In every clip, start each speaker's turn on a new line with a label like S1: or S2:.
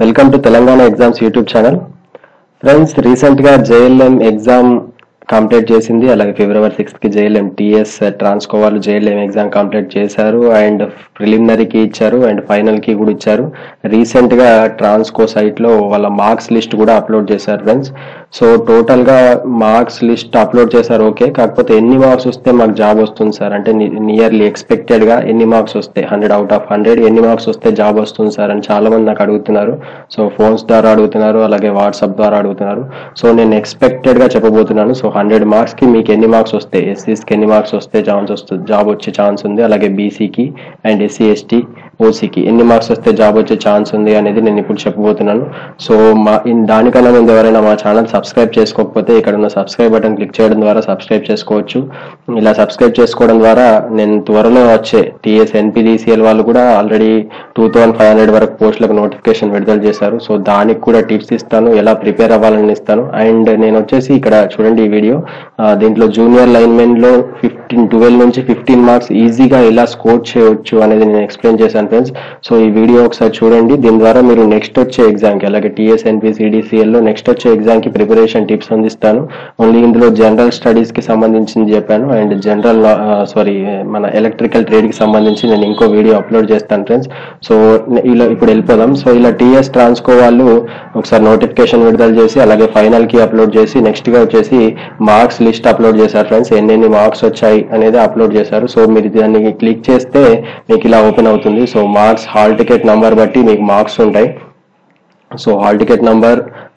S1: Welcome to Telangana exams YouTube channel. Friends, రీసెంట్గా JLM exam complete చేసింది. అలాగే February 6కి జేఎల్ఎం టీఎస్ ట్రాన్స్కో వాళ్ళు జేఎల్ఎం ఎగ్జామ్ కంప్లీట్ చేశారు అండ్ ప్రిలిమినరీకి ఇచ్చారు అండ్ ఫైనల్కి కూడా ఇచ్చారు. రీసెంట్గా ట్రాన్స్కో సైట్లో వాళ్ళ మార్క్స్ లిస్ట్ కూడా అప్లోడ్ చేశారు ఫ్రెండ్స్. సో టోటల్గా మార్క్స్ లిస్ట్ అప్లోడ్ చేశారు, ఓకే. కాకపోతే ఎన్ని మార్క్స్ వస్తే మాకు జాబ్ వస్తుంది సార్ అంటే నియర్లీ ఎక్స్పెక్టెడ్గా ఎన్ని మార్క్స్ వస్తాయి, 100 out of 100 ఎన్ని మార్క్స్ వస్తే జాబ్ వస్తుంది సార్ అని చాలా మంది నాకు అడుగుతున్నారు. సో ఫోన్స్ ద్వారా అడుగుతున్నారు, అలాగే వాట్సాప్ ద్వారా అడుగుతున్నారు. సో నేను ఎక్స్పెక్టెడ్గా చెప్పబోతున్నాను. సో 100 మార్క్స్కి మీకు ఎన్ని మార్క్స్ వస్తాయి, ఎస్సీస్కి ఎన్ని మార్క్స్ వస్తే జాబ్ వచ్చే ఛాన్స్ ఉంది, అలాగే బీసీకి అండ్ ఎస్సీ ఎస్టీ ఓసీకి ఎన్ని మార్క్స్ వస్తే జాబ్ వచ్చే ఛాన్స్ ఉంది అనేది నేను ఇప్పుడు చెప్పబోతున్నాను. సో దానికన్నా ముందు ఎవరైనా మా ఛానల్ సబ్స్క్రైబ్ చేసుకోకపోతే ఇక్కడ ఉన్న సబ్స్క్రైబ్ బటన్ క్లిక్ చేయడం ద్వారా సబ్స్క్రైబ్ చేసుకోవచ్చు. ఇలా సబ్స్క్రైబ్ చేసుకోవడం ద్వారా నేను త్వరలో వచ్చే టీఎస్ ఎన్పీడీసీఎల్ వాళ్ళు కూడా ఆల్రెడీ 2500 వరకు పోస్టులకు నోటిఫికేషన్ విడుదల చేశారు. సో దానికి కూడా టిప్స్ ఇస్తాను, ఎలా ప్రిపేర్ అవ్వాలని ఇస్తాను. అండ్ నేను వచ్చేసి ఇక్కడ చూడండి ఈ వీడియో, దీంట్లో జూనియర్ లైన్మెన్లో 12 నుంచి 15 మార్క్స్ ఈజీగా ఎలా స్కోర్ చేయవచ్చు అనేది నేను ఎక్స్ప్లెయిన్ చేశాను ఫ్రెండ్స్. సో ఈ వీడియో ఒకసారి చూడండి. దీని ద్వారా మీరు నెక్స్ట్ వచ్చే ఎగ్జామ్కి, అలాగే టీఎస్ ఎన్పీసీడీసీఎల్లో నెక్స్ట్ వచ్చే ఎగ్జామ్కి ప్రిపరేషన్ టిప్స్ అందిస్తాను. ఓన్లీ ఇందులో జనరల్ స్టడీస్కి సంబంధించింది చెప్పాను అండ్ మన ఎలక్ట్రికల్ ట్రేడ్కి సంబంధించి నేను ఇంకో వీడియో అప్లోడ్ చేస్తాను ఫ్రెండ్స్. సో ఇలా ఇప్పుడు వెళ్ళిపోదాం. సో ఇలా టీఎస్ ట్రాన్స్కో వాళ్ళు ఒకసారి నోటిఫికేషన్ విడుదల చేసి అలాగే ఫైనల్కి అప్లోడ్ చేసి నెక్స్ట్గా వచ్చేసి మార్క్స్ లిస్ట్ అప్లోడ్ చేశారు ఫ్రెండ్స్. ఎన్ని మార్క్స్ వచ్చాయి అనేది అప్లోడ్ చేశారు. సో మీరు దాన్ని క్లిక్ చేస్తే మీకు ఇలా ఓపెన్ అవుతుంది. So marks hall ticket number బట్టి మీకు మార్క్స్ ఉంటాయి. సో హాల్ టికెట్ నంబర్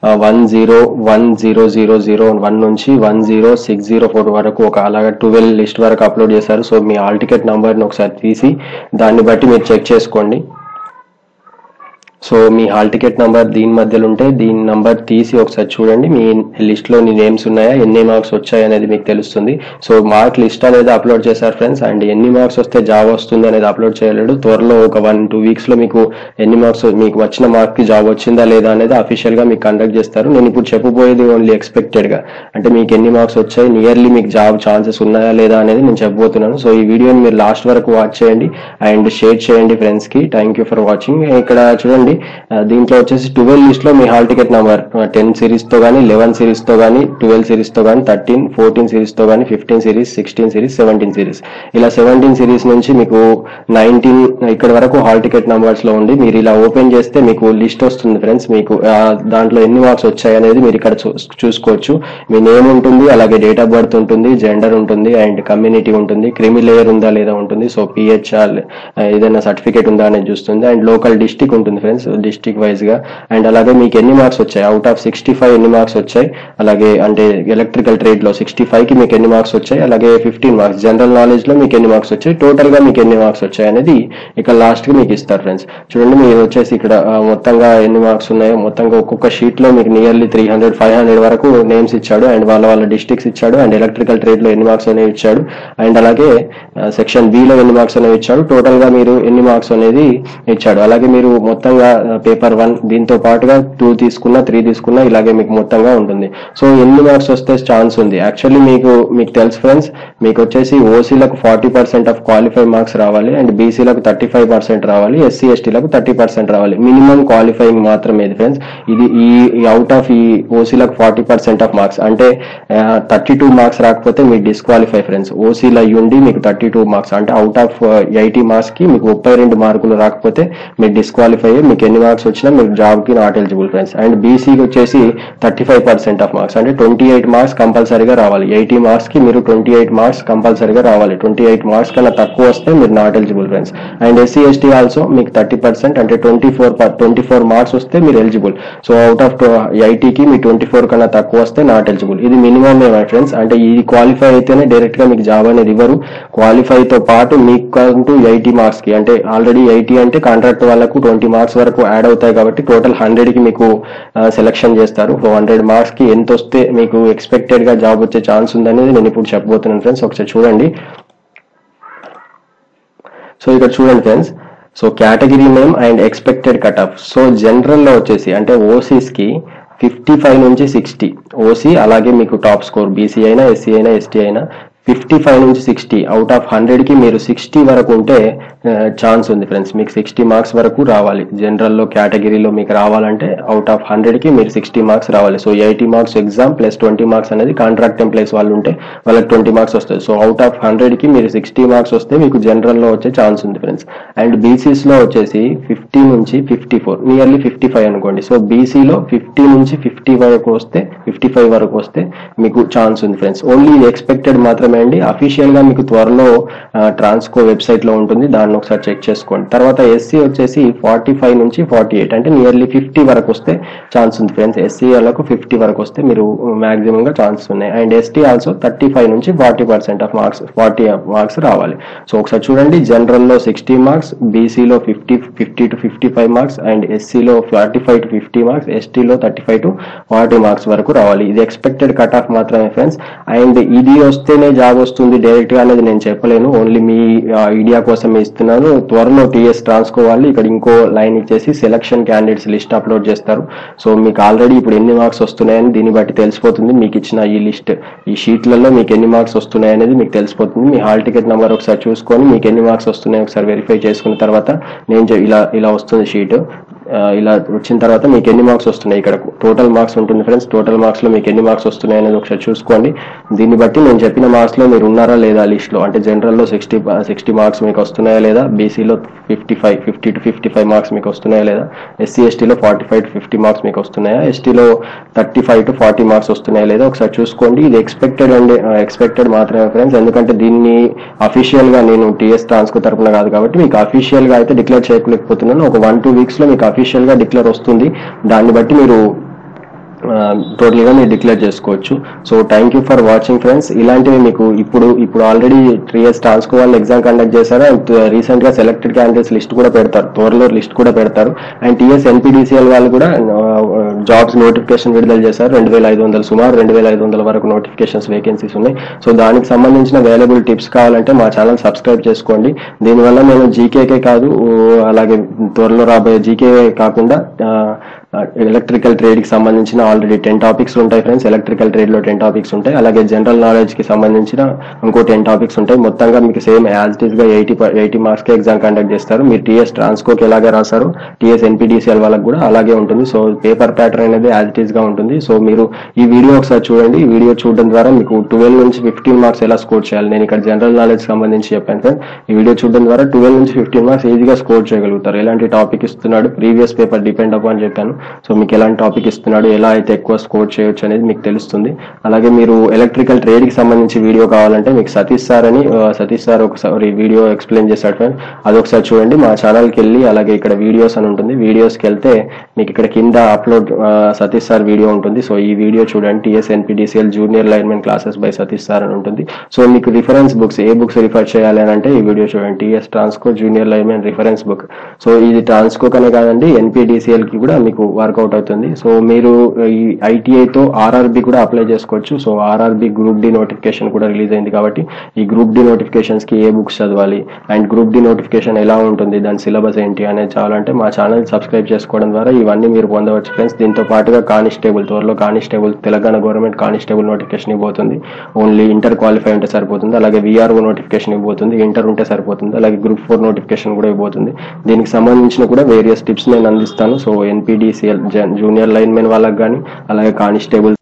S1: 10100001 నుంచి 10604 వరకు అలాగా 12 లిస్ట్ వరకు అప్లోడ్ చేశారు. సో మీ హాల్ టికెట్ నంబర్ని ఒకసారి తీసి దాన్ని బట్టి మీరు చెక్ చేసుకోండి. సో మీ హాల్ టికెట్ నంబర్ దీని మధ్యలో ఉంటే దీని నంబర్ తీసి ఒకసారి చూడండి, మీ లిస్ట్లో నీ నేమ్స్ ఉన్నాయా, ఎన్ని మార్క్స్ వచ్చాయి అనేది మీకు తెలుస్తుంది. సో మార్క్ లిస్ట్ అనేది అప్లోడ్ చేశారు ఫ్రెండ్స్. అండ్ ఎన్ని మార్క్స్ వస్తే జాబ్ వస్తుంది అనేది అప్లోడ్ చేయలేడు. త్వరలో ఒక 1-2 వీక్స్లో మీకు ఎన్ని మార్క్స్, మీకు వచ్చిన మార్క్కి జాబ్ వచ్చిందా లేదా అనేది అఫీషియల్గా మీకు కండక్ట్ చేస్తారు. నేను ఇప్పుడు చెప్పబోయేది ఓన్లీ ఎక్స్పెక్టెడ్గా, అంటే మీకు ఎన్ని మార్క్స్ వచ్చాయి, నియర్లీ మీకు జాబ్ ఛాన్సెస్ ఉన్నాయా లేదా అనేది నేను చెప్పబోతున్నాను. సో ఈ వీడియోని మీరు లాస్ట్ వరకు వాచ్ చేయండి అండ్ షేర్ చేయండి ఫ్రెండ్స్కి. Thank you for watching. ఇక్కడ చూడండి, దీంట్లో వచ్చేసి 12 లిస్ట్లో మీ హాల్ టికెట్ నెంబర్ 10 సిరీస్తో కానీ, 11 సిరీస్తో కానీ, 12 సిరీస్తో కానీ, 13, 14 సిరీస్తో కానీ, 15 సిరీస్, 16 సిరీస్, 17 సిరీస్, ఇలా 17 సిరీస్ నుంచి మీకు 19 ఇక్కడ వరకు హాల్ టికెట్ నెంబర్స్లో ఉండి మీరు ఇలా ఓపెన్ చేస్తే మీకు లిస్ట్ వస్తుంది ఫ్రెండ్స్. మీకు దాంట్లో ఎన్ని మార్క్స్ వచ్చాయి అనేది మీరు ఇక్కడ చూసుకోవచ్చు. మీ నేమ్ ఉంటుంది, అలాగే డేట్ ఆఫ్ బర్త్ ఉంటుంది, జెండర్ ఉంటుంది అండ్ కమ్యూనిటీ ఉంటుంది, క్రిమి లేయర్ ఉందా లేదా ఉంటుంది, సో పిహెచ్ఆర్ ఏదైనా సర్టిఫికేట్ ఉందా అనేది చూస్తుంది అండ్ లోకల్ డిస్టిక్ ఉంటుంది ఫ్రెండ్స్, డిస్ట్రిక్ట్ వైజ్ గా. అండ్ అలాగే మీకు ఎన్ని మార్క్స్ వచ్చాయి, అవుట్ ఆఫ్ 65 ఎన్ని మార్క్స్ వచ్చాయి, అలాగే అంటే ఎలక్ట్రికల్ ట్రేడ్ లో 65కి మీకు ఎన్ని మార్క్స్ వచ్చాయి, అలాగే 15 మార్క్స్ జనరల్ నాలెడ్జ్ లో మీకు ఎన్ని మార్క్స్ వచ్చాయి, టోటల్ గా మీకు ఎన్ని మార్క్స్ వచ్చాయి అనేది ఇక్కడ లాస్ట్ కి మీకు ఇస్తారు ఫ్రెండ్స్. చూడండి, మీరు వచ్చేసి ఇక్కడ మొత్తంగా ఎన్ని మార్క్స్ ఉన్నాయో మొత్తంగా ఒక్కొక్క షీట్ లో మీకు నియర్లీ 300-500 వరకు నేమ్స్ ఇచ్చాడు అండ్ వాళ్ళ డిస్ట్రిక్ట్స్ ఇచ్చాడు అండ్ ఎలక్ట్రికల్ ట్రేడ్ లో ఎన్ని మార్క్స్ అనేవి ఇచ్చాడు అండ్ అలాగే సెక్షన్ బి లో ఎన్ని మార్క్స్ అనేవి ఇచ్చాడు, టోటల్ గా మీరు ఎన్ని మార్క్స్ అనేది ఇచ్చాడు. అలాగే మీరు మొత్తంగా పేపర్ 1 దీంతో పాటుగా 2 తీసుకున్నా 3 తీసుకున్నా ఇలాగే మీకు మొత్తంగా ఉంటుంది. సో ఎన్ని మార్క్స్ వస్తే ఛాన్స్ ఉంది, యాక్చువల్లీ మీకు తెలుసు ఫ్రెండ్స్, మీకు వచ్చేసి ఓసీలకు 40% ఆఫ్ క్వాలిఫై మార్క్స్ రావాలి అండ్ బీసీలకు 35% రావాలి, ఎస్సీ ఎస్టీలకు 30% రావాలి. మినిమం క్వాలిఫైయింగ్ మాత్రమే ఇది ఫ్రెండ్స్. ఇది ఈ అవుట్ ఆఫ్ ఈ ఓసీలకు 40% ఆఫ్ మార్క్స్ అంటే 32 మార్క్స్ రాకపోతే మీరు డిస్క్వాలిఫై ఫ్రెండ్స్. ఓసీలో అయ్యుండి మీకు 32 మార్క్స్ అంటే అవుట్ ఆఫ్ 80 మార్క్స్ కి మీకు 32 మార్కులు రాకపోతే మీరు డిస్క్వాలిఫై, మీకు ఎన్ని మార్క్స్ వచ్చినా మీరు జాబ్ కి నాట్ ఎలిజిబుల్ ఫ్రెండ్స్. అండ్ బీసీకి వచ్చేసి 35% ఆఫ్ మార్క్స్ అంటే 28 మార్క్స్ కంపల్సరీగా రావాలి. 80 మార్క్స్ కి మీరు 28 మార్క్స్ కంపల్సరీగా రావాలి. 28 మార్క్స్ కన్నా తక్కువ వస్తే మీరు not eligible friends. And SC ST also మీకు 30% అంటే 24 మార్క్స్ వస్తే మీరు ఎలిజిబుల్. సో అవుట్ ఆఫ్ 80కి మీ 24 కన్నా తక్కువ వస్తే నాట్ ఎలిజిబుల్. ఇది మినిమం ఫ్రెండ్స్. అంటే ఇది క్వాలిఫై అయితేనే డైరెక్ట్ గా మీకు జాబ్ అనేది ఇవ్వరు. క్వాలిఫైతో పాటు మీకు అంటూ 80 మార్క్స్ కి అంటే ఆల్రెడీ 80 అంటే కాంట్రాక్ట్ వాళ్ళకు 20 మార్క్స్ వరకు యాడ్ అవుతాయి కాబట్టి టోటల్ 100కి మీకు సెలెక్షన్ చేస్తారు. 100 మార్క్స్ కి ఎంత వస్తే మీకు ఎక్స్పెక్టెడ్ గా జాబ్ వచ్చే ఛాన్స్ ఉందనేది నేను ఇప్పుడు చెప్పబోతున్నాను ఫ్రెండ్స్. ఒకసారి చూడండి. సో ఇక్కడ చూడండి friends, so category name and expected cut off. So జనరల్లో వచ్చేసి అంటే ఓసీస్ కి 55 నుంచి 60 ఓసీ, అలాగే మీకు టాప్ స్కోర్ బీసీ అయినా ఎస్సీ అయినా ఎస్టీ అయినా 55 నుంచి 60 అవుట్ ఆఫ్ 100కి మీరు 60 వరకు ఉంటే ఛాన్స్ ఉంది ఫ్రెండ్స్. మీకు 60 మార్క్స్ వరకు రావాలి. జనరల్లో కేటగిరీలో మీకు రావాలంటే అవుట్ ఆఫ్ 100కి మీరు 60 మార్క్స్ రావాలి. So 80 marks exam plus 20 marks అనేది కాంట్రాక్ట్ ఎంప్లాయీస్ వాళ్ళు ఉంటే వాళ్ళకి 20 మార్క్స్ వస్తాయి. సో అవుట్ ఆఫ్ 100కి మీరు 60 మార్క్స్ వస్తే మీకు జనరల్లో వచ్చే ఛాన్స్ ఉంది ఫ్రెండ్స్. అండ్ బీసీస్లో వచ్చేసి 50 నుంచి 54 నియర్లీ 55 అనుకోండి. సో బీసీలో 50 నుంచి 50 వరకు వస్తే 55 వరకు వస్తే మీకు ఛాన్స్ ఉంది ఫ్రెండ్స్. ఓన్లీ ఎక్స్పెక్టెడ్ మాత్రమే అండి. అఫీషియల్గా మీకు త్వరలో ట్రాన్స్కో వెబ్సైట్లో ఉంటుంది, దాన్ని ఒకసారి చెక్ చేసుకోండి. తర్వాత ఎస్సీ వచ్చేసి 45 నుంచి 48 అంటే నియర్లీ 50 వరకు వస్తే ఛాన్స్ ఉంది ఫ్రెండ్స్. ఎస్సీ వాళ్ళకు 50 వరకు వస్తే మీరు మాక్సిమం గా ఛాన్సెస్ ఉన్నాయి. అండ్ ఎస్టీ ఆల్సో 35 నుంచి 40% ఆఫ్ మార్క్స్ 40 మార్క్స్ రావాలి. సో ఒకసారి చూడండి, జనరల్లో 60 మార్క్స్, బీసీలో 50 to 55 మార్క్స్, అండ్ ఎస్సీలో 45 to 50 మార్క్స్, ఎస్టీలో 35 to 40 మార్క్స్ వరకు రావాలి. ఇది ఎక్స్పెక్టెడ్ కట్ ఆఫ్ మాత్రమే ఫ్రెండ్స్. అండ్ ఇది వస్తేనే జాబ్ వస్తుంది డైరెక్ట్ గా అనేది నేను చెప్పలేను, ఓన్లీ మీ ఐడియా కోసం ఇస్తున్నాను. త్వరలో టీఎస్ ట్రాన్స్కో వాళ్ళు ఇక్కడ ఇంకో లైన్ ఇచ్చేసి సెలక్షన్ క్యాండిడేట్స్ లిస్ట్ అప్లోడ్ చేస్తారు. సో మీకు ఆల్రెడీ ఇప్పుడు ఎన్ని మార్క్స్ వస్తున్నాయని దీన్ని బట్టి తెలిసిపోతుంది. మీకు ఇచ్చిన ఈ లిస్ట్, ఈ షీట్లలో మీకు ఎన్ని మార్క్స్ వస్తున్నాయి అనేది మీకు తెలిసిపోతుంది. మీ హాల్ టికెట్ నెంబర్ ఒకసారి చూసుకొని మీకు ఎన్ని మార్క్స్ వస్తున్నాయి ఒకసారి వెరిఫై చేసుకున్న తర్వాత నేను ఇలా వస్తుంది షీట్. ఇలా వచ్చిన తర్వాత మీకు ఎన్ని మార్క్స్ వస్తున్నాయి, ఇక్కడ టోటల్ మార్క్స్ ఉంటుంది ఫ్రెండ్స్. టోటల్ మార్క్స్ లో మీకు ఎన్ని మార్క్స్ వస్తున్నాయి అనేది ఒకసారి చూసుకోండి. దీన్ని బట్టి నేను చెప్పిన మార్క్స్ లో మీరు ఉన్నారా లేదా లిస్ట్ లో, అంటే జనరల్లో 60 మార్క్స్ మీకు వస్తున్నాయా లేదా, బీసీలో 50 to 55 మార్క్స్ మీకు వస్తున్నాయా లేదా, ఎస్సీ ఎస్టీలో 45 to 50 మార్క్స్ మీకు వస్తున్నాయా, ఎస్టీలో 35 to 40 మార్క్స్ వస్తున్నాయా లేదా ఒకసారి చూసుకోండి. ఇది ఎక్స్పెక్టెడ్ మాత్రమే ఫ్రెండ్స్, ఎందుకంటే దీన్ని అఫీషియల్ గా నేను టీఎస్ ట్రాన్స్కో తరపున కాదు కాబట్టి మీకు అఫీషియల్ గా అయితే డిక్లేర్ చేయలేకపోతున్నాను. ఒక 1-2 వీక్స్ లో మీకు అఫీషియల్ గా డిక్లేర్ వస్తుంది. దాన్ని బట్టి మీరు టోటల్ గా మీరు డిక్లేర్ చేసుకోవచ్చు. So thank you for watching friends. ఇలాంటివి మీకు ఇప్పుడు ఆల్రెడీ టీఎస్ ట్రాన్స్కో వాళ్ళు ఎగ్జామ్ కండక్ట్ చేశారు. అండ్ రీసెంట్ గా సెలెక్టెడ్ క్యాండిడేట్స్ లిస్ట్ కూడా పెడతారు, త్వరలో లిస్ట్ కూడా పెడతారు. అండ్ టీఎస్ ఎన్పీడీసీఎల్ వాళ్ళు కూడా జాబ్స్ నోటిఫికేషన్ విడుదల చేశారు. 2500 సుమారు 2500 వరకు నోటిఫికేషన్స్ వేకెన్సీస్ ఉన్నాయి. సో దానికి సంబంధించిన అవైలబుల్ టిప్స్ కావాలంటే మా ఛానల్ సబ్స్క్రైబ్ చేసుకోండి. దీనివల్ల నేను జీకేకే కాదు, అలాగే త్వరలో రాబోయే జీకే కాకుండా ఎలక్ట్రికల్ ట్రేడ్ కి సంబంధించిన ఆల్రెడీ 10 టాపిక్స్ ఉంటాయి ఫ్రెండ్స్. ఎలక్ట్రికల్ ట్రేడ్ లో 10 టాపిక్స్ ఉంటాయి. అలాగే జనరల్ నాలెడ్జ్ కి సంబంధించిన ఇంకో 10 టాపిక్స్ ఉంటాయి. మొత్తంగా మీకు సేమ్ యాజ్ ఇట్ ఈస్ గా 80 మార్క్స్ కి ఎగ్జామ్ కండక్ట్ చేస్తారు. మీరు టీఎస్ ట్రాన్స్కోకి ఎలాగే రాస్తారు, టీఎస్ ఎన్పీడీసీఎల్ వాళ్ళకి కూడా అలాగే ఉంటుంది. సో పేపర్ ప్యాటర్న్ అనేది యాజ్ ఇట్ ఈస్ గా ఉంటుంది. సో మీరు ఈ వీడియో ఒకసారి చూడండి. ఈ వీడియో చూడడం ద్వారా మీకు 12 నుంచి 15 మార్క్స్ ఎలా స్కోర్ చేయాలి, నేను ఇక్కడ జనరల్ నాలెడ్జ్ సంబంధించి చెప్పాను ఫ్రెండ్స్. ఈ వీడియో చూడడం ద్వారా 12 నుంచి 15 మార్క్స్ ఈజీగా స్కోర్ చేయగలుగుతారు. ఎలాంటి టాపిక్ ఇస్తున్నాడు, ప్రీవియస్ పేపర్ డిపెండ్ అప్ అని చెప్పాను. సో మీకు ఎలాంటి టాపిక్ ఇస్తున్నాడు, ఎలా అయితే ఎక్కువ స్కోర్ చేయొచ్చు అనేది మీకు తెలుస్తుంది. అలాగే మీరు ఎలక్ట్రికల్ ట్రేడ్ కి సంబంధించి వీడియో కావాలంటే మీకు సతీష్ సార్ ఒకసారి వీడియో ఎక్స్ప్లెయిన్ చేస్తాడు ఫ్రెండ్స్. అది ఒకసారి చూడండి. మా ఛానల్కి వెళ్ళి అలాగే ఇక్కడ వీడియోస్ అని ఉంటుంది, వీడియోస్కి వెళ్తే మీకు ఇక్కడ కింద అప్లోడ్ సతీష్ సార్ వీడియో ఉంటుంది. సో ఈ వీడియో చూడండి, TS NPDCL junior linemen classes by Satish sir అని ఉంటుంది. సో మీకు రిఫరెన్స్ బుక్స్ ఏ బుక్స్ రిఫర్ చేయాలి అని అంటే ఈ వీడియో చూడండి, TS Transco junior linemen reference book. So ఇది ట్రాన్స్కో కనే కాదండి, ఎన్పీడీసీఎల్ కి కూడా మీకు వర్కౌట్ అవుతుంది. సో మీరు ఈ ఐటీఐతో ఆర్ఆర్బి కూడా అప్లై చేసుకోవచ్చు. So RRB group D notification కూడా రిలీజ్ అయింది కాబట్టి ఈ గ్రూప్ డి నోటిఫికేషన్స్ కి ఏ బుక్స్ చదవాలి అండ్ గ్రూప్ డి నోటిఫికేషన్ ఎలా ఉంటుంది, దాని సిలబస్ ఏంటి అనేది చాలంటే మా ఛానల్ సబ్స్క్రైబ్ చేసుకోవడం ద్వారా ఇవన్నీ మీరు పొందవచ్చు ఫ్రెండ్స్. దీంతో పాటుగా త్వరలో constable Telangana government constable notification ఇవ్వబోతుంది. ఓన్లీ ఇంటర్ క్వాలిఫై ఉంటే సరిపోతుంది. అలాగే విఆర్ఓ నోటిఫికేషన్ ఇవ్వబోతుంది, ఇంటర్ ఉంటే సరిపోతుంది. అలాగే గ్రూప్ 4 నోటిఫికేషన్ కూడా ఇవ్వబోతుంది. దీనికి సంబంధించిన కూడా వేరియస్ టిప్స్ నేను అందిస్తాను. సో ఎన్పీడీసీఎల్ జూనియర్ లైన్మెన్ వాళ్ళకి కానీ అలాగే కానిస్టేబుల్స్